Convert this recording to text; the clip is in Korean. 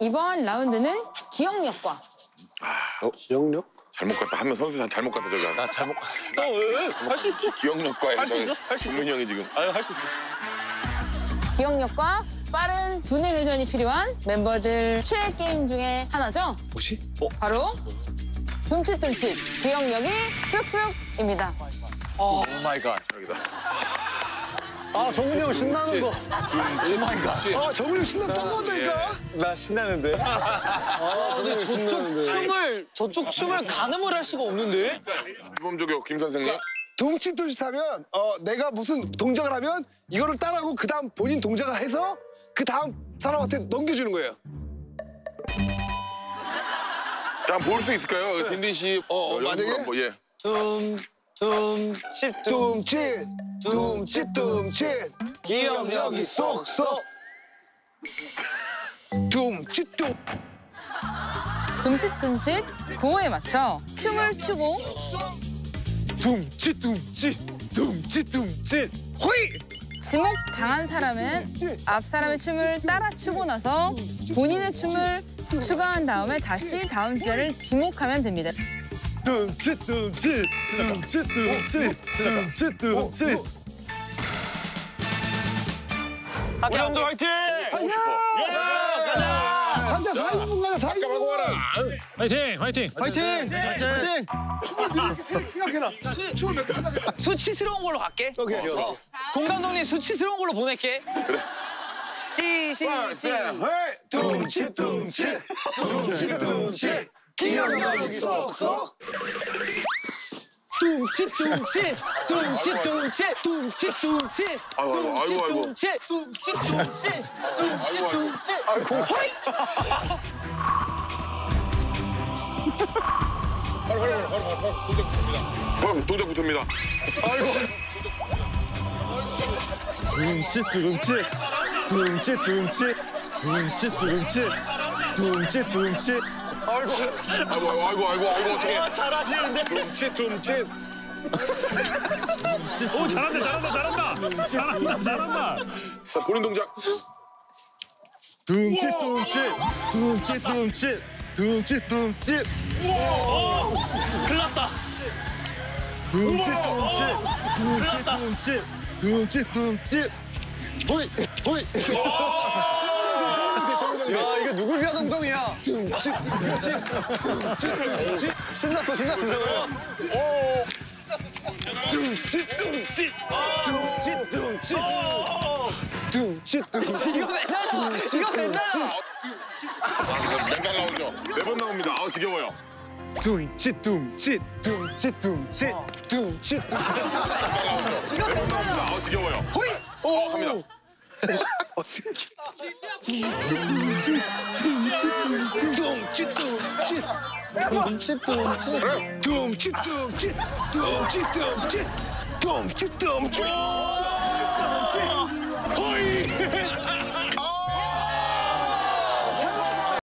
이번 라운드는 기억력과. 기억력? 잘못 갔다 하면 선수 잘못 갔다 저기. 나 잘못. 왜? 할 수 있어. 기억력과에 할 수 있어? 할 수 있어. 종민이 형이 지금. 아유, 할 수 있어. 기억력과 빠른 두뇌 회전이 필요한 멤버들 최애 게임 중에 하나죠. 혹시? 바로 둠칫둠칫 기억력이 쓱쓱입니다. 오 마이 갓. 여기다. 아 정훈이 형 신나는 거. 오 마이 갓. 아 정훈이 형 신났던 건데니까. 나 신나는데. 근데 저쪽 춤을 가늠을 할 수가 없는데? 이범 저기 김 선생님. 둠칫둠칫하면 내가 무슨 동작을 하면 이거를 따라하고 그 다음 본인 동작을 해서 그 다음 사람한테 넘겨주는 거예요. 자, 볼 수 있을까요? 딘딘 씨. 만약에? 한번, 예. 둠칫둠칫 기억력이 쏙쏙 둠칫둠 둠칫둠칫 구호에 맞춰 춤을 추고 둠칫둠칫 호이. 지목 당한 사람은 앞 사람의 춤을 따라 추고 나서 본인의 춤을 추가한 다음에 다시 다음 자를 지목하면 됩니다. 둠칫둠칫. 우리 화이팅! 가자 4인분 가자 4인분 화이팅! 화이팅! 화이팅! 생각해라 춤을 몇 개 생각해라 수치스러운 걸로 갈게. 오케이 공 감독님 수치스러운 걸로 보낼게. 둠칫둠칫 기억력이 쏙쏙 둠칫둠칫 아이고. 호이! 바로 동작부터입니다. 둠칫둠칫. 아이고 어떻게? 잘하시는데? 둠칫. 오, 잘한다. 자, 본인 동작. 둠칫둠칫. 큰일 났다. 둠칫둠칫. 호이. 야 이거 누굴 위한 엉덩이야? 신났어 저거. 둠칫. 이거 맨날 맨날 나오죠. 매번 나옵니다. 지겨워요. 둠칫. 매번 나옵니다. 지겨워요. 호이! 갑니다. 둠칫둠칫 호이